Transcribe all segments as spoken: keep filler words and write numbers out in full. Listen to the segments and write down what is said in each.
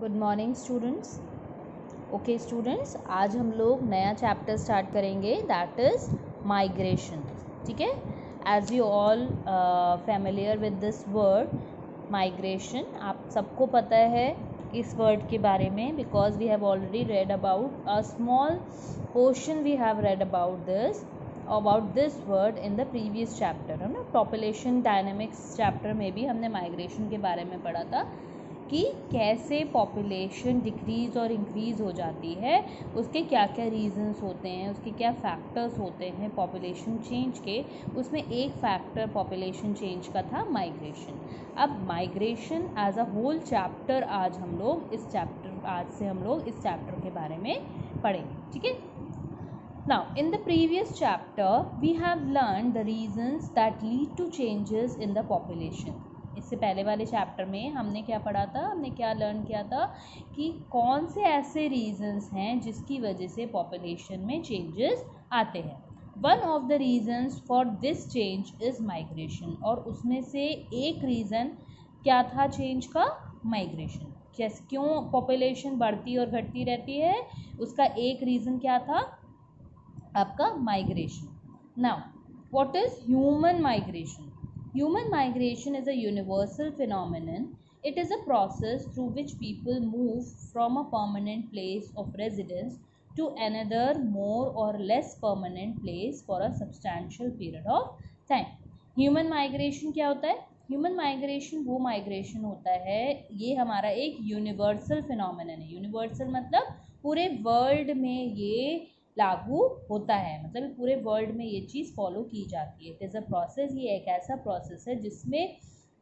Good morning students. Okay students, आज हम लोग नया चैप्टर स्टार्ट करेंगे, दैट इज़ माइग्रेशन। ठीक है, as you all familiar with this word migration. आप सबको पता है इस वर्ड के बारे में, because we have already read about a small portion, we have read about this about this word in the previous chapter, है ना। पॉपुलेशन डायनेमिक्स चैप्टर में भी हमने माइग्रेशन के बारे में पढ़ा था कि कैसे पॉपुलेशन डिक्रीज़ और इंक्रीज़ हो जाती है, उसके क्या क्या रीजंस होते हैं, उसके क्या फैक्टर्स होते हैं पॉपुलेशन चेंज के। उसमें एक फैक्टर पॉपुलेशन चेंज का था माइग्रेशन। अब migration as a whole chapter आज हम लोग इस चैप्टर आज से हम लोग इस चैप्टर के बारे में पढ़ेंगे। ठीक है, now in the previous chapter we have learn the reasons that lead to changes in the population. इससे पहले वाले चैप्टर में हमने क्या पढ़ा था, हमने क्या लर्न किया था कि कौन से ऐसे रीजंस हैं जिसकी वजह से पॉपुलेशन में चेंजेस आते हैं। One of the reasons for this change is migration, और उसमें से एक रीज़न क्या था चेंज का, माइग्रेशन। जैसे क्यों पॉपुलेशन बढ़ती और घटती रहती है, उसका एक रीज़न क्या था आपका, migration. Now what is human migration? Human migration is a universal phenomenon. It is a process through which people move from a permanent place of residence to another more or less permanent place for a substantial period of time. Human migration क्या होता है? Human migration वो migration होता है, ये हमारा एक universal phenomenon है। Universal मतलब पूरे वर्ल्ड में ये लागू होता है, मतलब पूरे वर्ल्ड में ये चीज़ फॉलो की जाती है। इट इज़ अ प्रोसेस, ये एक ऐसा प्रोसेस है जिसमें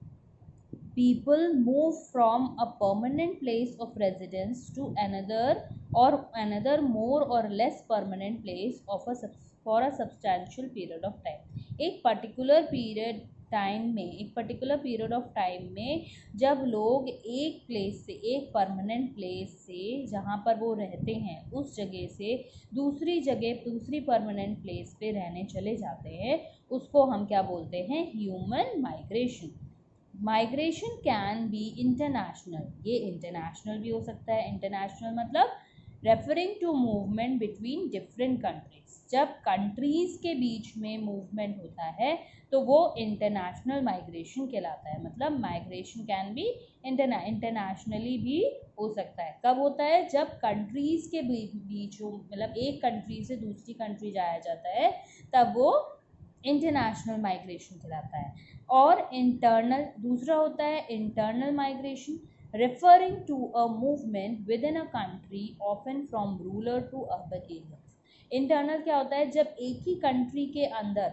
people move from a permanent place of residence to another or another more or less permanent place of a for a substantial period of time. एक particular period time में एक particular period of time में जब लोग एक place से, एक permanent place से जहाँ पर वो रहते हैं उस जगह से दूसरी जगह, दूसरी परमानेंट प्लेस पे रहने चले जाते हैं, उसको हम क्या बोलते हैं, human migration. Migration can be international, ये इंटरनेशनल भी हो सकता है। इंटरनेशनल मतलब referring to movement between different countries. जब कंट्रीज के बीच में मूवमेंट होता है तो वो इंटरनेशनल माइग्रेशन कहलाता है। मतलब माइग्रेशन कैन बी इंटरना इंटरनेशनली भी हो सकता है। कब होता है, जब कंट्रीज के बीच मतलब एक कंट्री से दूसरी कंट्री जाया जाता है, तब वो इंटरनेशनल माइग्रेशन कहलाता है। और इंटरनल दूसरा होता है internal migration, referring to a movement within a country often from rural to urban areas. Internal क्या होता है, जब एक ही कंट्री के अंदर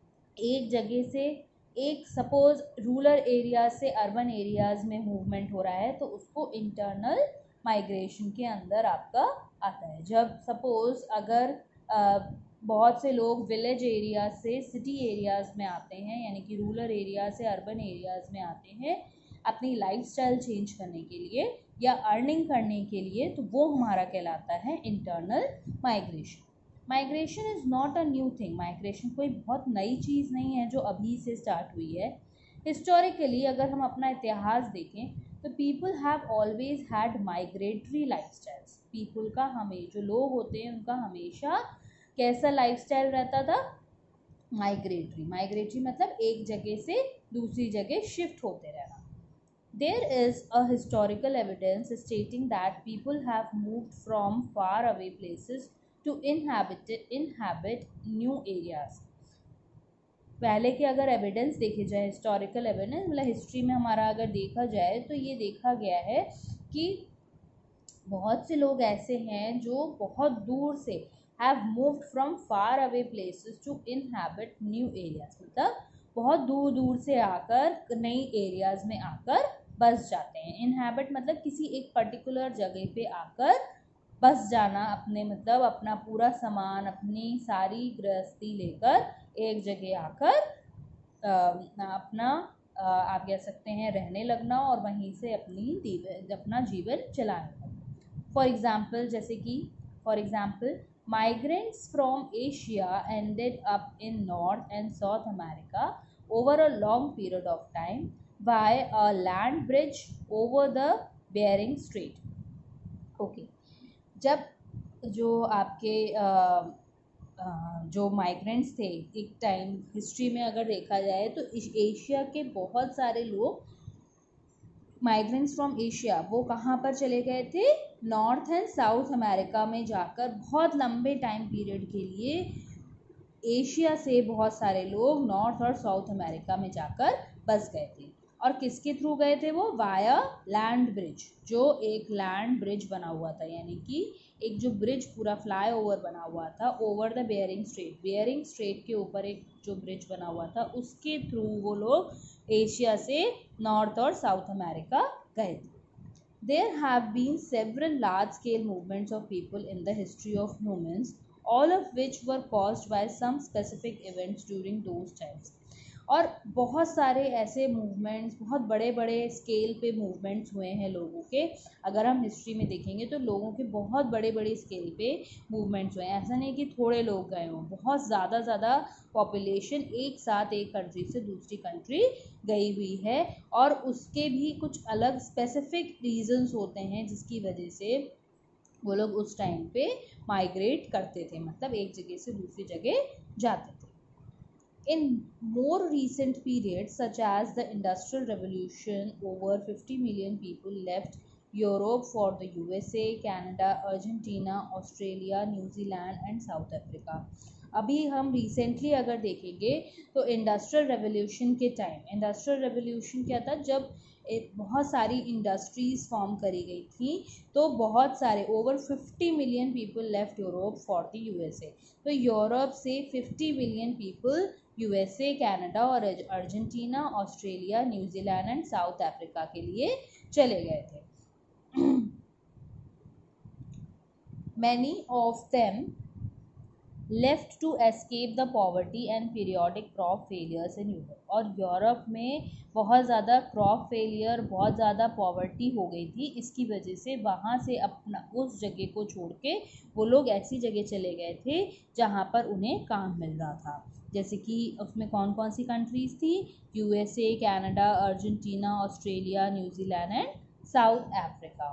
एक जगह से एक सपोज रूरल एरिया से अर्बन एरियाज में मूवमेंट हो रहा है तो उसको इंटरनल माइग्रेशन के अंदर आपका आता है। जब सपोज अगर आ, बहुत से लोग विलेज एरिया से सिटी एरियाज में आते हैं, यानी कि रूरल एरिया से अर्बन एरियाज में आते हैं अपनी लाइफस्टाइल चेंज करने के लिए या अर्निंग करने के लिए, तो वो हमारा कहलाता है internal migration. Migration is not a new thing. Migration कोई बहुत नई चीज़ नहीं है जो अभी से स्टार्ट हुई है। हिस्टोरिकली अगर हम अपना इतिहास देखें तो people have always had migratory lifestyles. People का हमें जो लोग होते हैं उनका हमेशा कैसा लाइफस्टाइल रहता था, माइग्रेटरी। माइग्रेटरी मतलब एक जगह से दूसरी जगह शिफ्ट होते रहना। There is a historical evidence stating that people have moved from far away places to inhabit inhabit new areas. पहले के अगर एविडेंस देखे जाए, हिस्टोरिकल एविडेंस मतलब हिस्ट्री में हमारा अगर देखा जाए तो ये देखा गया है कि बहुत से लोग ऐसे हैं जो बहुत दूर से have moved from far away places to inhabit new areas. मतलब बहुत दूर दूर से आकर नई एरियाज में आकर बस जाते हैं। इनहैबिट मतलब किसी एक पर्टिकुलर जगह पे आकर बस जाना, अपने मतलब अपना पूरा सामान, अपनी सारी गृहस्थी लेकर एक जगह आकर अपना आप कह सकते हैं रहने लगना और वहीं से अपनी अपना जीवन चलाने लगना। फॉर एग्जाम्पल जैसे कि for example migrants from Asia ended up in North and South America over a long period of time by a land bridge over the Bering Strait. Okay, जब जो आपके आ, आ, जो माइग्रेंट्स थे एक टाइम हिस्ट्री में अगर देखा जाए तो एशिया के बहुत सारे लोग माइग्रेंट्स फ्रॉम एशिया वो कहाँ पर चले गए थे, नॉर्थ एंड साउथ अमेरिका में जाकर बहुत लंबे टाइम पीरियड के लिए एशिया से बहुत सारे लोग नॉर्थ और साउथ अमेरिका में जाकर बस गए थे। और किसके थ्रू गए थे वो, वाया लैंड ब्रिज, जो एक लैंड ब्रिज बना हुआ था, यानी कि एक जो ब्रिज पूरा फ्लाई ओवर बना हुआ था over the Bering Strait, Bering Strait के ऊपर एक जो ब्रिज बना हुआ था उसके थ्रू वो लोग एशिया से नॉर्थ और साउथ अमेरिका गए थे। There have been several large-scale movements of people in the history of humans, all of which were caused by some specific events during those times. और बहुत सारे ऐसे मूवमेंट्स, बहुत बड़े बड़े स्केल पे मूवमेंट्स हुए हैं लोगों के। अगर हम हिस्ट्री में देखेंगे तो लोगों के बहुत बड़े बड़े स्केल पे मूवमेंट्स हुए हैं। ऐसा नहीं कि थोड़े लोग गए हों, बहुत ज़्यादा ज़्यादा पॉपुलेशन एक साथ एक कंट्री से दूसरी कंट्री गई हुई है, और उसके भी कुछ अलग स्पेसिफिक रीजंस होते हैं जिसकी वजह से वो लोग उस टाइम पे माइग्रेट करते थे, मतलब एक जगह से दूसरी जगह जाते थे। In more recent periods, such as the Industrial Revolution, over fifty million people left Europe for the U S A, Canada, Argentina, Australia, New Zealand and South Africa. अभी हम रिसेंटली अगर देखेंगे तो इंडस्ट्रियल रेवोल्यूशन के time, industrial revolution क्या था, जब एक बहुत सारी इंडस्ट्रीज फॉर्म करी गई थी तो बहुत सारे over fifty million people left Europe for the USA. तो यूरोप से fifty million people USA, Canada और Argentina, Australia, New Zealand and South Africa के लिए चले गए थे। Many of them left to escape the poverty and periodic crop failures in Europe. और Europe में बहुत ज़्यादा क्रॉप फेलियर, बहुत ज़्यादा पॉवर्टी हो गई थी, इसकी वजह से वहाँ से अपना उस जगह को छोड़ के वो लोग ऐसी जगह चले गए थे जहाँ पर उन्हें काम मिल रहा था। जैसे कि उसमें कौन कौन सी कंट्रीज़ थी, USA, Canada, Argentina, Australia, New Zealand and South Africa.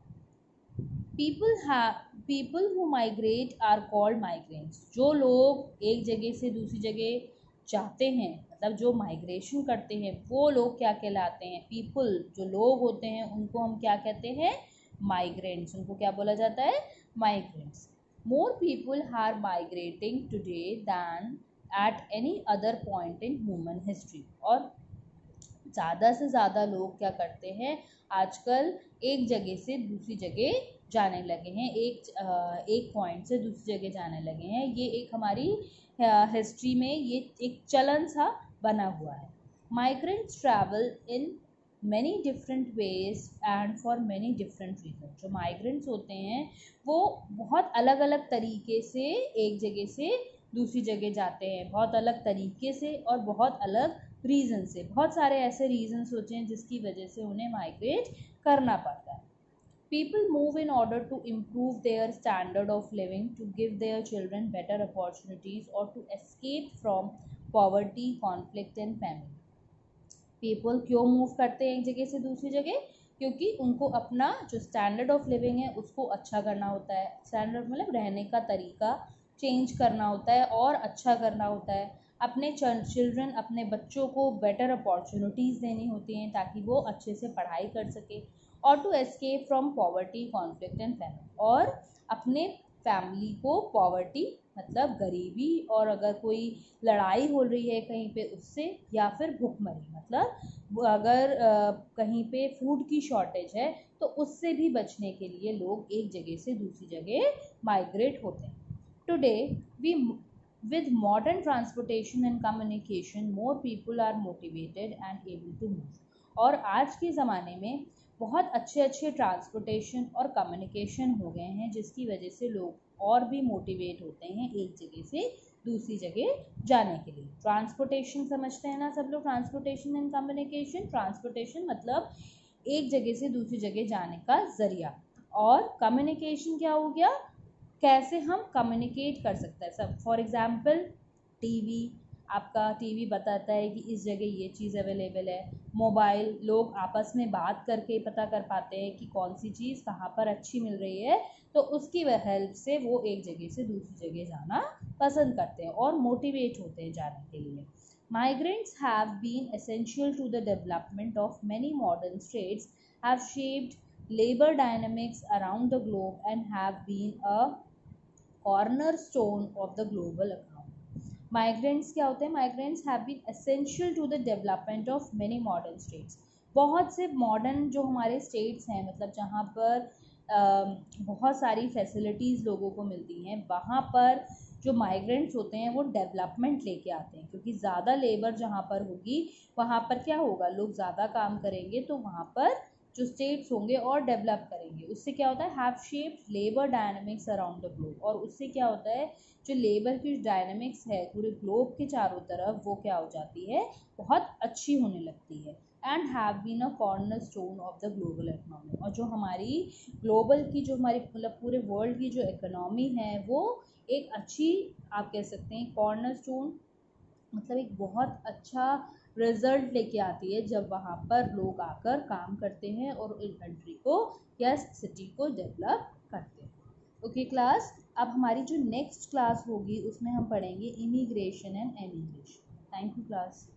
People people who migrate are called migrants. जो लोग एक जगह से दूसरी जगह जाते हैं, मतलब जो माइग्रेशन करते हैं, वो लोग क्या कहलाते हैं, पीपल, जो लोग होते हैं उनको हम क्या कहते हैं, माइग्रेंट्स। उनको क्या बोला जाता है, migrants. More people are migrating today than at any other point in human history. और ज़्यादा से ज़्यादा लोग क्या करते हैं आजकल, एक जगह से दूसरी जगह जाने लगे हैं, एक एक पॉइंट से दूसरी जगह जाने लगे हैं। ये एक हमारी हिस्ट्री में ये एक चलन सा बना हुआ है। Migrants travel in many different ways and for many different reason. जो माइग्रेंट्स होते हैं वो बहुत अलग अलग तरीके से एक जगह से दूसरी जगह जाते हैं, बहुत अलग तरीके से और बहुत अलग रीज़न से। बहुत सारे ऐसे रीजंस होते हैं जिसकी वजह से उन्हें माइग्रेट करना पड़ता है। People move in order to improve their standard of living, to give their children better opportunities, or to escape from poverty, conflict and famine. People क्यों मूव करते हैं एक जगह से दूसरी जगह, क्योंकि उनको अपना जो स्टैंडर्ड ऑफ लिविंग है उसको अच्छा करना होता है। स्टैंडर्ड मतलब रहने का तरीका चेंज करना होता है और अच्छा करना होता है। अपने चिल्ड्रन, अपने बच्चों को बेटर अपॉर्चुनिटीज़ देनी होती हैं ताकि वो अच्छे से पढ़ाई कर सके। और to escape from poverty, conflict and family, और अपने फैमिली को पॉवर्टी मतलब गरीबी, और अगर कोई लड़ाई हो रही है कहीं पे उससे, या फिर भुखमरी मतलब अगर आ, कहीं पे फूड की शॉर्टेज है तो उससे भी बचने के लिए लोग एक जगह से दूसरी जगह माइग्रेट होते हैं। Today we with modern transportation and communication, more people are motivated and able to move. और आज के ज़माने में बहुत अच्छे अच्छे ट्रांसपोर्टेशन और कम्युनिकेशन हो गए हैं जिसकी वजह से लोग और भी मोटिवेट होते हैं एक जगह से दूसरी जगह जाने के लिए। ट्रांसपोर्टेशन समझते हैं ना सब लोग, ट्रांसपोर्टेशन एंड कम्युनिकेशन। ट्रांसपोर्टेशन मतलब एक जगह से दूसरी जगह जाने का ज़रिया, और कम्युनिकेशन क्या हो गया, कैसे हम कम्युनिकेट कर सकते हैं। सब फॉर एग्जांपल टीवी, आपका टीवी बताता है कि इस जगह ये चीज़ अवेलेबल है, मोबाइल लोग आपस में बात करके पता कर पाते हैं कि कौन सी चीज़ कहाँ पर अच्छी मिल रही है, तो उसकी हेल्प से वो एक जगह से दूसरी जगह जाना पसंद करते हैं और मोटिवेट होते हैं जाने के लिए। Migrants have been essential to the development of many modern states, have shaped labor dynamics around the globe and have been a cornerstone of the global economy. Migrants क्या होते हैं? Migrants have been essential to the development of many modern states. बहुत से modern जो हमारे states हैं, मतलब जहाँ पर अ, बहुत सारी फैसिलिटीज़ लोगों को मिलती हैं, वहाँ पर जो माइग्रेंट्स होते हैं वो डेवलपमेंट लेके आते हैं, क्योंकि ज़्यादा लेबर जहाँ पर होगी वहाँ पर क्या होगा, लोग ज़्यादा काम करेंगे, तो वहाँ पर जो स्टेट्स होंगे और डेवलप करेंगे। उससे क्या होता है, have shaped labour dynamics around the globe, और उससे क्या होता है, जो लेबर की डायनामिक्स है पूरे ग्लोब के चारों तरफ, वो क्या हो जाती है, बहुत अच्छी होने लगती है। And have been a corner stone of the global economy, और जो हमारी ग्लोबल की जो हमारी मतलब पूरे वर्ल्ड की जो इकोनॉमी है वो एक अच्छी, आप कह सकते हैं कॉर्नर स्टोन, मतलब एक बहुत अच्छा रिजल्ट लेके आती है जब वहाँ पर लोग आकर काम करते हैं और उस कंट्री को या सिटी को डेवलप करते हैं। ओके क्लास, अब हमारी जो नेक्स्ट क्लास होगी उसमें हम पढ़ेंगे immigration and emigration. Thank you class.